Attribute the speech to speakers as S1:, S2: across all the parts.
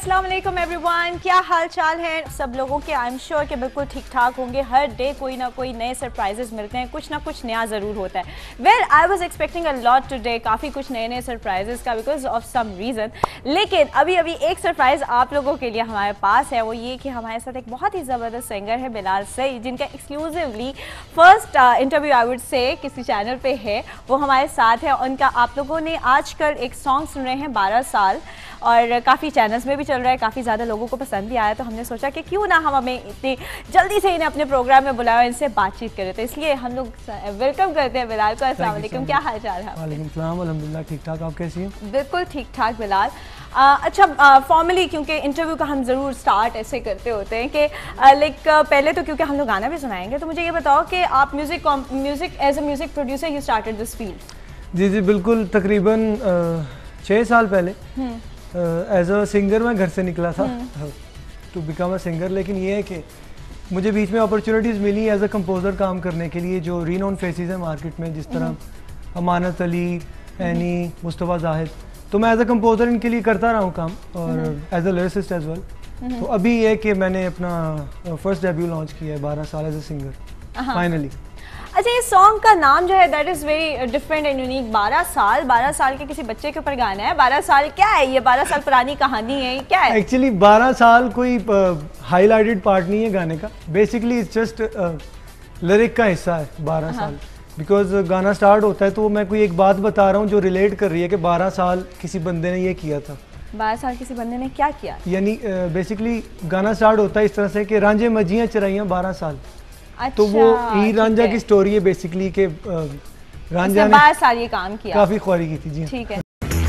S1: अस्सलाम वालेकुम एवरीवन, क्या हाल चाल है सब लोगों के। आई एम श्योर कि बिल्कुल ठीक ठाक होंगे। हर डे कोई ना कोई नए सरप्राइजेस मिलते हैं, कुछ ना कुछ नया ज़रूर होता है। Well I was expecting a lot today, काफ़ी कुछ नए नए सरप्राइजेस का बिकॉज ऑफ सम रीज़न। लेकिन अभी एक सरप्राइज़ आप लोगों के लिए हमारे पास है, वो ये कि हमारे साथ एक बहुत ही ज़बरदस्त सिंगर है बिलाल सईद, जिनका exclusively first interview I would say किसी चैनल पे है, वो हमारे साथ है। उनका आप लोगों ने आजकल एक सॉन्ग सुन रहे हैं 12 साल, और काफ़ी चैनल्स में भी चल रहा है, काफ़ी ज़्यादा लोगों को पसंद भी आया। तो हमने सोचा कि क्यों ना हम हमें इतनी जल्दी से इन्हें अपने प्रोग्राम में बुलाया, इनसे बातचीत करें। तो इसलिए हम लोग वेलकम करते हैं बिलाल को। अस्सलाम वालेकुम, क्या हाल चाल है?
S2: वालेकुम सलाम, अल्हम्दुलिल्लाह ठीक ठाक। आप कैसी हैं?
S1: बिल्कुल ठीक ठाक बिलाल। अच्छा, फॉर्मली क्योंकि इंटरव्यू का हम ज़रूर स्टार्ट ऐसे करते होते हैं कि पहले तो क्योंकि हम लोग गाना भी सुनाएंगे, तो मुझे ये बताओ कि आप music as a music producer you started this field?
S2: जी बिल्कुल, तकरीबन 6 साल पहले एज अ सिंगर मैं घर से निकला था टू बिकम अ सिंगर। लेकिन ये है कि मुझे बीच में अपॉर्चुनिटीज़ मिली एज अ कंपोज़र काम करने के लिए, जो रीनोन फेसेस हैं मार्केट में, जिस तरह अमानत अली, एनी, मुस्तफ़ा जाहिद। तो मैं एज अ कंपोज़र इनके लिए करता रहा हूँ काम, और as a lyricist as well. तो अभी ये कि मैंने अपना फर्स्ट डेब्यू लॉन्च किया है 12 साल एज अ सिंगर फाइनली।
S1: अच्छा, ये सॉन्ग का नाम जो है that is very different and unique. 12 साल के किसी बच्चे के ऊपर गाना है। 12 साल क्या है ये? 12 साल पुरानी कहानी है, ये क्या है?
S2: एक्चुअली 12 साल कोई हाईलाइटेड पार्ट नहीं है गाने का। बेसिकली इट्स जस्ट लिरिक का हिस्सा है 12 साल। बिकॉज गाना स्टार्ट होता है तो मैं कोई एक बात बता रहा हूँ जो रिलेट कर रही है कि 12 साल किसी बंदे ने ये किया था।
S1: 12 साल किसी बंदे ने क्या किया?
S2: यानी बेसिकली गाना स्टार्ट होता है इस तरह से कि रांझे मजियाँ चराइयाँ 12 साल।
S1: अच्छा,
S2: तो वो हीर रांझा की स्टोरी है बेसिकली कि रांझा ने
S1: 12 साल ये काम किया,
S2: काफी ख्वारी की थी। जी
S1: ठीक है।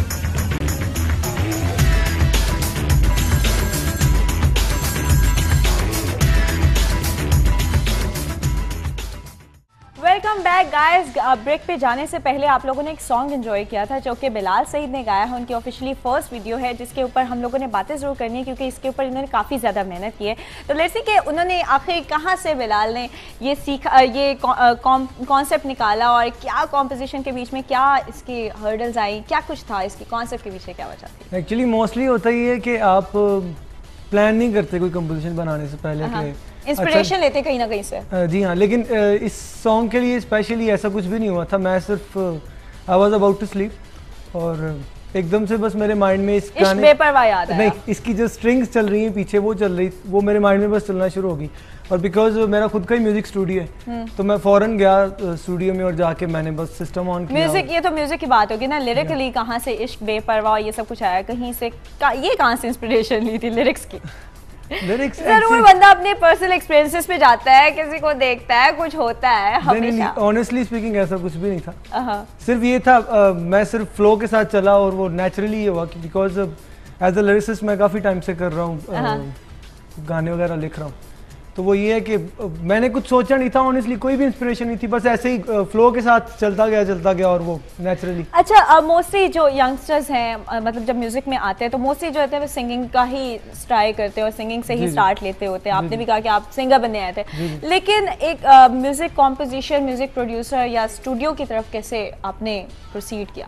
S1: Welcome back guys. ब्रेक पे जाने से पहले आप लोगों ने एक सॉन्ग एंजॉय किया था जो कि बिलाल सईद ने गाया है। उनकी ऑफिशियली फर्स्ट वीडियो है जिसके ऊपर हम लोगों ने बातें ज़रूर करनी है, क्योंकि इसके ऊपर इन्होंने काफ़ी ज़्यादा मेहनत की है। तो लेट्स सी कि उन्होंने आखिर कहाँ से बिलाल ने ये सीखा, ये कॉन्सेप्ट निकाला, और क्या कॉम्पोजिशन के बीच में क्या इसकी हर्डल्स आई, क्या कुछ था इसकी कॉन्सेप्ट के पीछे, क्या वजह थी?
S2: एक्चुअली मोस्टली होता ही है कि आप प्लान नहीं करते कोई कंपोजिशन बनाने से पहले कि
S1: इंस्पिरेशन लेते कहीं ना कहीं से।
S2: जी हाँ, लेकिन इस सॉन्ग के लिए स्पेशली ऐसा कुछ भी नहीं हुआ था। मैं सिर्फ I was about to sleep और एकदम से बस मेरे माइंड में इस गाने
S1: बेपरवाह याद आया।
S2: नहीं, इसकी जो स्ट्रिंग्स चल रही हैं पीछे वो चल रही, वो मेरे माइंड में बस चलना शुरू होगी। और बिकॉज मेरा खुद का ही म्यूजिक स्टूडियो है तो मैं फौरन गया स्टूडियो में और जाके मैंने बस सिस्टम ऑन किया।
S1: म्यूजिक, ये तो म्यूजिक की बात होगी ना। लिरिकली कहाँ से इश्क बेपरवाह ये सब कुछ आया कहीं से? ये कहाँ से इंस्पिरेशन ली थी लिरिक्स की?
S2: लिरिक्स
S1: जरूर बंदा अपने पर्सनल एक्सपीरियंसेस पे जाता है, किसी को देखता है, कुछ होता है हमेशा।
S2: ऑनेस्टली स्पीकिंग ऐसा कुछ भी नहीं था। सिर्फ ये था मैं सिर्फ फ्लो के साथ चला और वो नेचुरली ये हुआ कि बिकॉज एज अ लिरिसिस्ट मैं काफ़ी टाइम से कर रहा हूँ, गाने वगैरह लिख रहा हूँ। तो वो ये है कि मैंने कुछ सोचा नहीं था, ऑनेस्टली कोई भी इंस्पिरेशन नहीं थी, बस ऐसे ही फ्लो के साथ चलता गया और वो नेचुरली।
S1: अच्छा, मोस्टली जो यंगस्टर्स हैं, मतलब जब म्यूजिक में आते हैं तो मोस्टली जो होते हैं वो सिंगिंग का ही ट्राई करते हैं और सिंगिंग से ही स्टार्ट लेते होते हैं। आपने भी कहा कि आप सिंगर बनने आए थे, लेकिन एक म्यूजिक कॉम्पोजिशन, म्यूजिक प्रोड्यूसर या स्टूडियो की तरफ कैसे आपने प्रोसीड किया?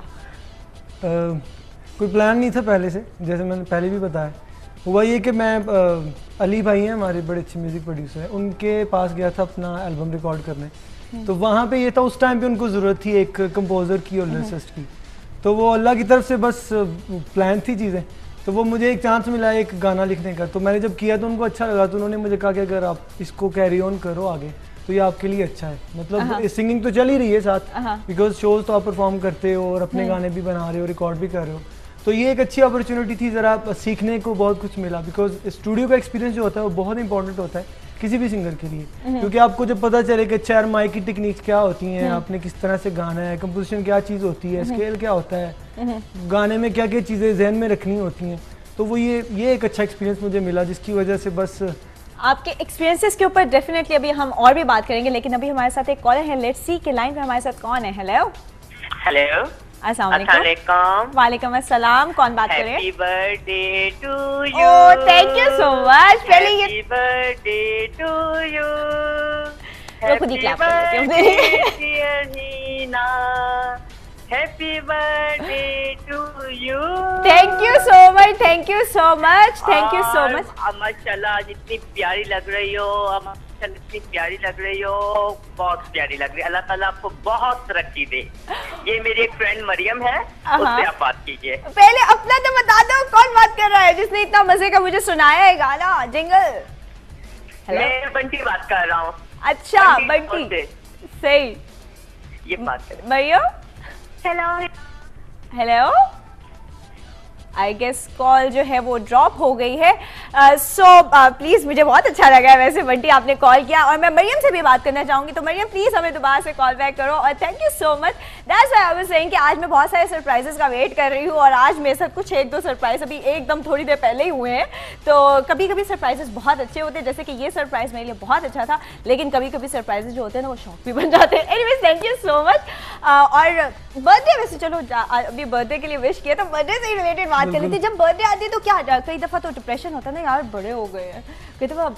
S2: कोई प्लान नहीं था पहले से, जैसे मैंने पहले भी बताया। हुआ ये कि मैं अली भाई हैं हमारे बड़े अच्छे म्यूज़िक प्रोड्यूसर हैं, उनके पास गया था अपना एल्बम रिकॉर्ड करने। तो वहाँ पे ये था, उस टाइम पे उनको ज़रूरत थी एक कंपोज़र की और लिरिसिस्ट की। तो वो अल्लाह की तरफ से बस प्लान थी चीज़ें। तो वो मुझे एक चांस मिला एक गाना लिखने का, तो मैंने जब किया तो उनको अच्छा लगा। तो उन्होंने मुझे कहा कि अगर आप इसको कैरी ऑन करो आगे तो ये आपके लिए अच्छा है। मतलब सिंगिंग तो चल ही रही है साथ, बिकॉज शोज़ तो आप परफॉर्म करते हो और अपने गाने भी बना रहे हो, रिकॉर्ड भी कर रहे हो। तो ये एक अच्छी अपॉर्चुनिटी थी, ज़रा सीखने को बहुत कुछ मिला। बिकॉज स्टूडियो का एक्सपीरियंस जो होता है वो बहुत इंपॉर्टेंट होता है किसी भी सिंगर के लिए, क्योंकि आपको जब पता चले कि चार माइक की टेक्निक्स क्या होती हैं, आपने किस तरह से गाना है, कंपोजिशन क्या चीज़ होती है, स्केल क्या होता है, गाने में क्या क्या चीज़ें जहन में रखनी होती हैं। तो वो ये एक अच्छा एक्सपीरियंस मुझे मिला, जिसकी वजह से बस
S1: आपके एक्सपीरियंसेस के ऊपर डेफिनेटली अभी हम और भी बात करेंगे। लेकिन अभी हमारे साथ एक कॉलर है, लेट्स सी के लाइन पे हमारे साथ कौन है। हेलो
S3: हेलो,
S1: अस्सलाम वालेकुम। वालेकुम अस्सलाम, कौन बात कर रहे हैं?
S3: Happy birthday to you.
S1: Oh, thank you so much. पहले ये
S3: हैप्पी बर्थडे टू यू।
S1: मैं खुद ही क्लैप कर देती हूं।
S3: Happy birthday to you.
S1: Thank you so much, thank you so much, thank you so much.
S3: माशाल्लाह जितनी प्यारी लग रही हो, माशाल्लाह इतनी प्यारी लग रही हो, बहुत प्यारी लग रही है। अल्लाह ताला आपको बहुत तरक्की दे। ये मेरी एक फ्रेंड मरियम है, उससे आप बात कीजिए।
S1: पहले अपना तो बता दो, कौन बात कर रहा है जिसने इतना मजे का मुझे सुनाया है गाना जिंगल?
S3: मैं बंटी बात कर रहा हूँ।
S1: अच्छा बंटी, सही।
S3: ये बात है
S1: Mariam,
S3: hello
S1: hello, I guess call जो है वो ड्रॉप हो गई है। सो प्लीज़, मुझे बहुत अच्छा लगा है वैसे बंटी आपने कॉल किया, और मैं मरियम से भी बात करना चाहूँगी। तो मरियम प्लीज़ हमें दोबारा से कॉल बैक करो, और thank you so much. That's why I was saying कि आज मैं बहुत सारे सरप्राइजेस का वेट कर रही हूँ, और आज मेरे साथ कुछ एक दो सरप्राइज अभी एकदम थोड़ी देर पहले ही हुए हैं। तो कभी कभी सरप्राइजेस बहुत अच्छे होते हैं, जैसे कि ये सरप्राइज मेरे लिए बहुत अच्छा था, लेकिन कभी कभी सरप्राइजेस जो होते हैं ना वो शॉक भी बन जाते हैं। Anyways thank you so much. और बर्थडे, वैसे चलो अभी बर्थडे के लिए विश किया, तो बर्थडे से ही रिलेटेड बात कर लेते। जब बर्थडे आती है तो क्या, कई दफा तो डिप्रेशन होता है ना यार, बड़े हो गए हैं, कई दफा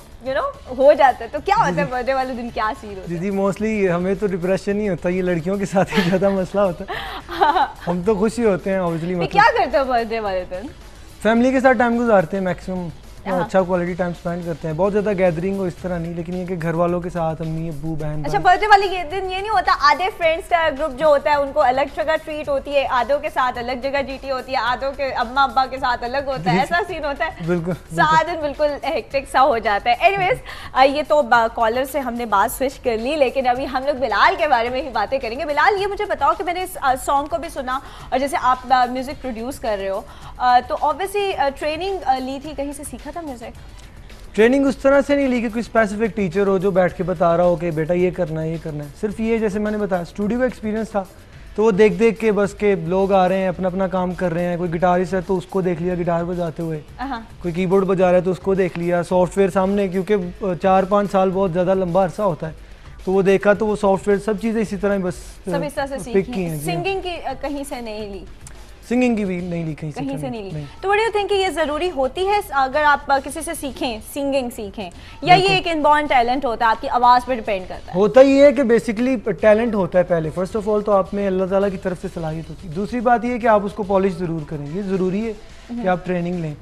S1: हो जाता है। तो क्या होता है बर्थडे वाले दिन, क्या सीन होता है?
S2: दीदी मोस्टली हमें तो डिप्रेशन ही होता है, ये लड़कियों के साथ ही ज़्यादा मसला होता है। हम तो खुश ही होते हैं ऑब्वियसली। मतलब
S1: क्या करते हो बर्थडे वाले दिन?
S2: फैमिली के साथ टाइम गुजारते हैं मैक्सिमम, अच्छा क्वालिटी टाइम स्पेंड करते हैं। बहुत ज़्यादा गैदरिंग हो इस तरह नहीं, लेकिन ये कि घर वालों के साथ, अम्मी अब्बू बहन।
S1: अच्छा, बर्थडे वाले दिन ये नहीं होता, आधे फ्रेंड्स का ग्रुप जो होता है उनको अलग जगह ट्रीट होती है, आधों के साथ अलग जगह जीटी होती है, आधों के अम्मा अब्बा के साथ अलग होता है, ऐसा सीन होता है?
S2: बिल्कुल,
S1: सारा दिन बिल्कुल हेक्टिक सा हो जाता है। एनीवेज, ये तो कॉलर से हमने बात स्विच कर ली, लेकिन अभी हम लोग बिलाल के बारे में ही बातें करेंगे। बिलाल, ये मुझे बताओ कि मैंने इस सॉन्ग को भी सुना, और जैसे आप म्यूजिक प्रोड्यूस कर रहे हो, तो ऑब्वियसली ट्रेनिंग ली थी, कहीं से सीखा था म्यूजिक?
S2: ट्रेनिंग उस तरह से नहीं ली कि कोई स्पेसिफिक टीचर हो जो बैठ के बता रहा हो कि बेटा ये करना है, ये करना है। सिर्फ ये, जैसे मैंने बताया, स्टूडियो का एक्सपीरियंस था, तो वो देख देख के बस के लोग आ रहे हैं, अपना अपना काम कर रहे हैं। कोई गिटारिस्ट है तो उसको देख लिया गिटार बजाते हुए, कोई कीबोर्ड बजा रहा है तो उसको देख लिया। सॉफ्टवेयर सामने, क्योंकि 4-5 साल बहुत ज़्यादा लंबा अरसा होता है, तो वो देखा, तो वो सॉफ्टवेयर सब चीज़ें इसी तरह बस
S1: सब इस तरह से सीखी हैं। सिंगिंग की कहीं से नहीं ली?
S2: सिंगिंग की भी नहीं ली, कहीं
S1: से नहीं ली। तो व्हाट डू यू थिंक, ये ज़रूरी होती है अगर आप किसी से सीखें, सिंगिंग सीखें, या ये एक इनबॉर्न टैलेंट होता है, आपकी आवाज़ पे डिपेंड करता है?
S2: होता ही है कि बेसिकली टैलेंट होता है पहले, फर्स्ट ऑफ ऑल तो आप में अल्लाह ताला की तरफ से सलाहियत होती है। दूसरी बात ये है कि आप उसको पॉलिश ज़रूर करें, ये ज़रूरी है कि आप ट्रेनिंग लें।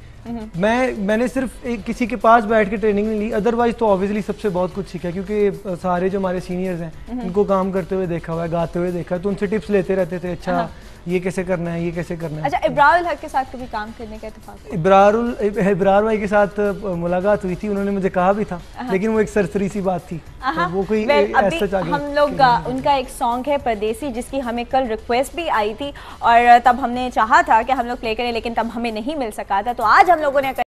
S2: मैंने सिर्फ किसी के पास बैठ के ट्रेनिंग नहीं ली, अदरवाइज तो ऑब्वियसली सबसे बहुत कुछ सीखा, क्योंकि सारे जो हमारे सीनियर्स हैं उनको काम करते हुए देखा हुआ है, गाते हुए देखा है, तो उनसे टिप्स लेते रहते थे। अच्छा ये कैसे करना है, ये कैसे करना है।
S1: अच्छा, इब्रारुल हक के साथ कभी काम करने का इत्तेफाक?
S2: इब्रार भाई के साथ मुलाकात हुई थी, उन्होंने मुझे कहा भी था, लेकिन वो एक सरसरी सी बात थी, तो वो कोई ऐसा
S1: हम लोग उनका एक सॉन्ग है परदेसी, जिसकी हमें कल रिक्वेस्ट भी आई थी, और तब हमने चाहा था कि हम लोग प्ले करें, लेकिन तब हमें नहीं मिल सका था, तो आज हम लोगों ने